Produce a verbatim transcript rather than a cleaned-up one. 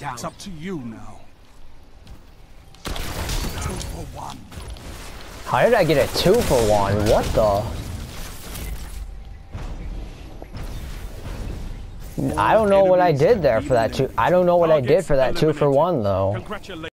down. It's up to you now. Two for one. How did I get a two for one? What the? I don't know what I did there for that two. I don't know what I did for that two for one though. Congratulations.